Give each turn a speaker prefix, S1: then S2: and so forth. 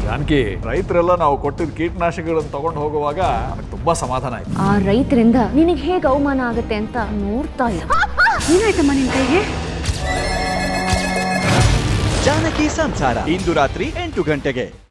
S1: ಜಾನಕಿ, ರೈತರೆಲ್ಲ ನಾವು ಕೊಟ್ಟಿದ್ದ ಕೀಟನಾಶಕಗಳನ್ನು ತಗೊಂಡು ಹೋಗುವಾಗ ನನಗೆ ತುಂಬಾ ಸಮಾಧಾನ ಆಯ್ತು.
S2: ಆ ರೈತರಿಂದ ನಿನಗೆ ಹೇಗೆ ಅವಮಾನ ಆಗುತ್ತೆ ಅಂತ ನೋಡ್ತಾ ಇಲ್ಲ. ಏನಾಯ್ತಮ್ಮ ನಿನ್ ಕೈಗೆ?
S3: ಜಾನಕಿ ಸಂಸಾರ ಇಂದು ರಾತ್ರಿ 8 ಗಂಟೆಗೆ.